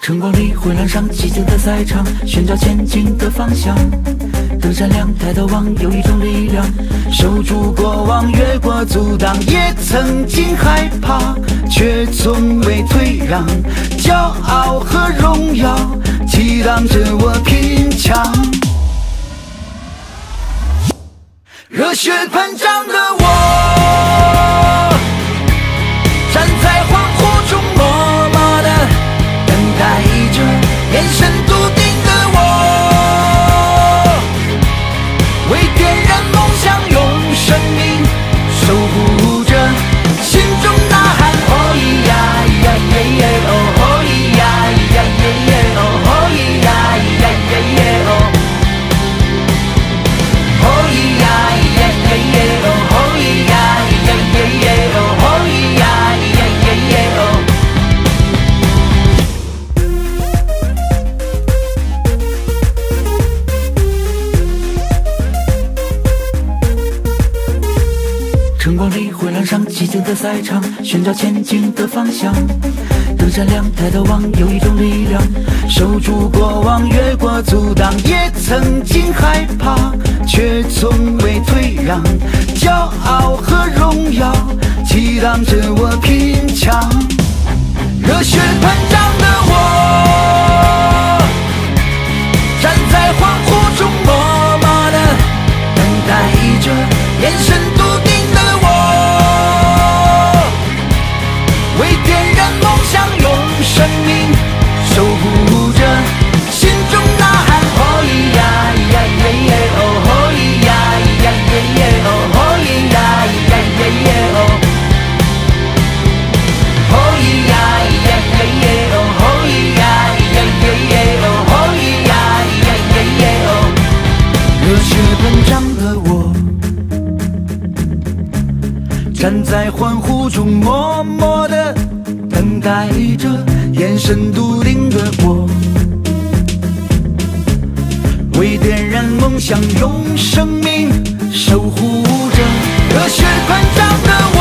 晨光里回廊上寂静的赛场，寻找前进的方向。灯闪亮，抬头望，有一种力量，守住过往，越过阻挡。也曾经害怕，却从未退让。骄傲和荣耀，激荡着我拼抢。热血喷张的我，站在欢呼中，默默地等待着，眼神笃定的我，为点燃梦想，用生命守护着，心中呐喊：哦咿呀呀耶耶哦，哦咿呀呀耶耶哦，哦咿呀呀耶耶哦，哦咿呀呀耶耶哦，哦咿呀呀耶耶哦，哦咿呀呀耶耶哦。晨光里回廊上寂静的赛场，寻找前进的方向。灯闪亮，抬头望，有一种力量，守住过往，越过阻挡。也曾经害怕，却从未退让。骄傲和荣耀，激荡着我拼抢。热血喷张的我，站在欢呼中，默默地等待着，眼神笃定的我，为点燃梦想，用生命守护着，心中呐喊：哦咿呀呀耶耶哦，哦咿呀呀耶耶哦，哦咿呀呀耶耶哦，哦咿呀呀耶耶哦，哦咿呀呀耶耶哦，哦咿呀呀耶耶哦。热血喷张的我，站在欢呼中，默默地等待着，眼神笃定的我，为点燃梦想，用生命守护着。热血喷张的我。